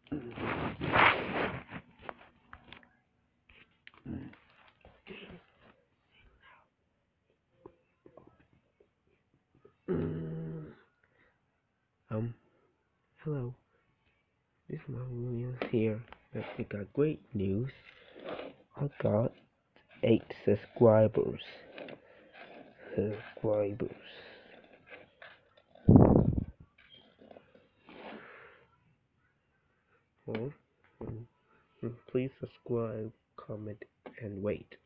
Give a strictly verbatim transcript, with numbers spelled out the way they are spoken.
Um, hello, this is Mom Williams here. But we got great news. I got eight subscribers. Subscribers. Oh, mm, mm, please subscribe, comment, and wait.